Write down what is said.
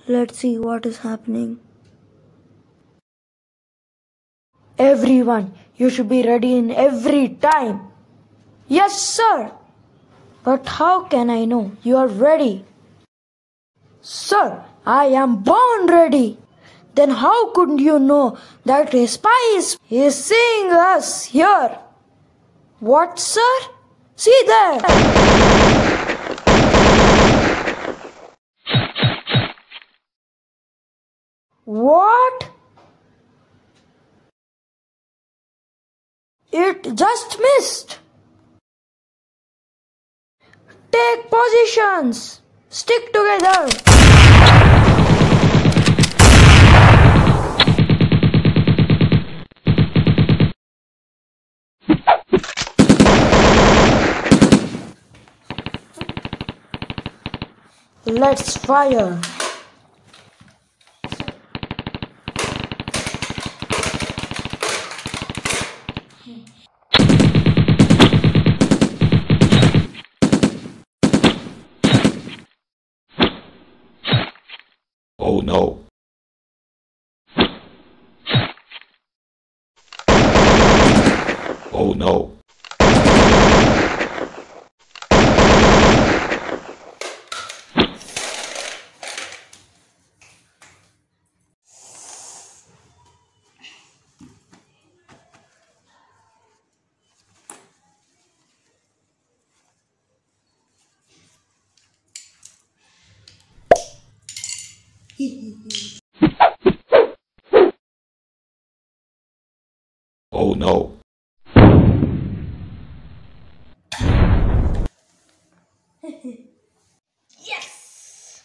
Let's see what is happening. Everyone, you should be ready in every time. Yes, sir. But how can I know you are ready? Sir, I am born ready. Then how could you know that a spy is seeing us here? What, sir? See there! What? It just missed. Take positions. Stick together. Let's fire. Oh no. Oh no. Oh no. Yes!